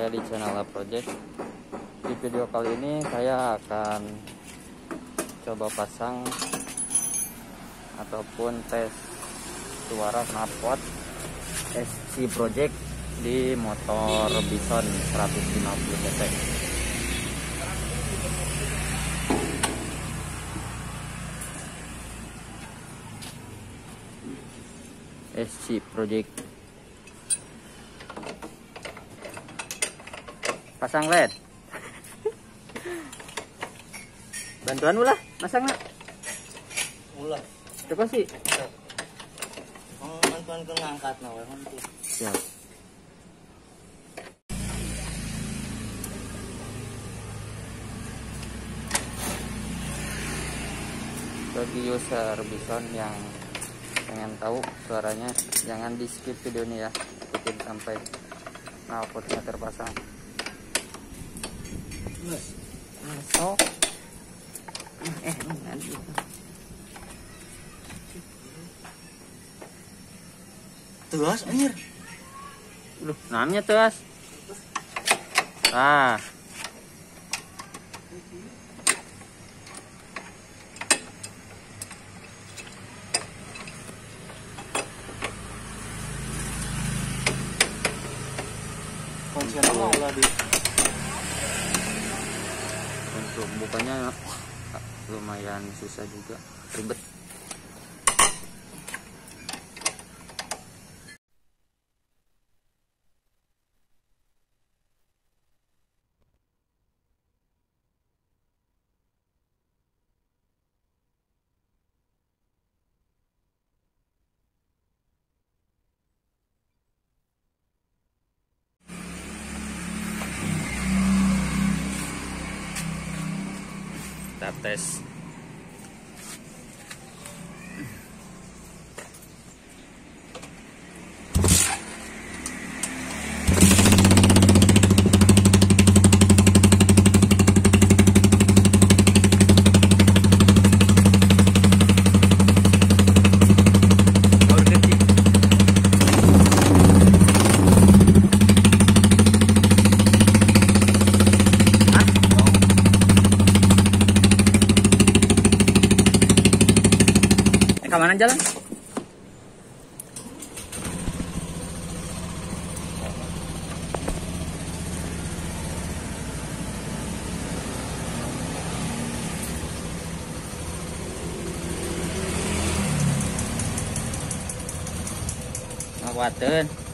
saya di channel A Project. Di video kali ini saya akan coba pasang ataupun tes suara knalpot SC Project di motor Bison 150 cc. SC Project. Pasang LED. Bantuan ulah masang nak. Ulah. Coba sih. Bantuan ke ngangkat nah we nanti. Siap. Bagi user Bison yang pengen tahu suaranya, jangan di skip video ini ya, ikutin sampai knalpotnya terpasang. Masuk. Nanti. Tuas anjir. Loh, namanya tuas. Ah. Konsentrasi lah di. Untuk bukanya lumayan susah juga, ribet. Kita tes. Kemana jalan? Ngawaten.